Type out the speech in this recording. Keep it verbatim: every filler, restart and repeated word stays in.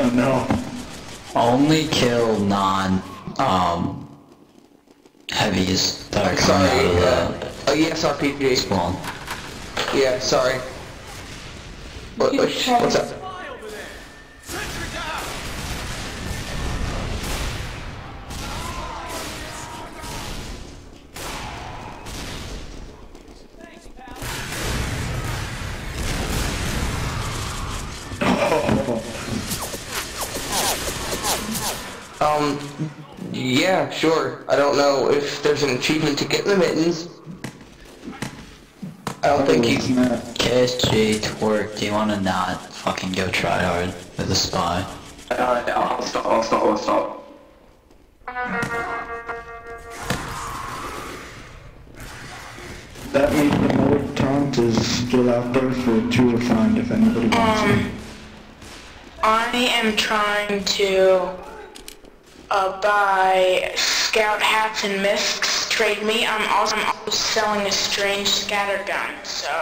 Oh no. Only kill non, um, heavies that are coming Sorry, out of uh, the oh yes, R P G. spawn. Yeah, sorry. What, what, what's up? Um, yeah, sure. I don't know if there's an achievement to get the mittens. I don't think you... K S G, Twerk, do you wanna not fucking go try hard with a spy? Uh, I'll stop, I'll stop, I'll stop. That means the mode taunt is still out there for two to find if anybody wants Um, it. I am trying to uh, buy scout hats and misks. Trade me. I'm also, I'm also selling a strange scatter gun. So.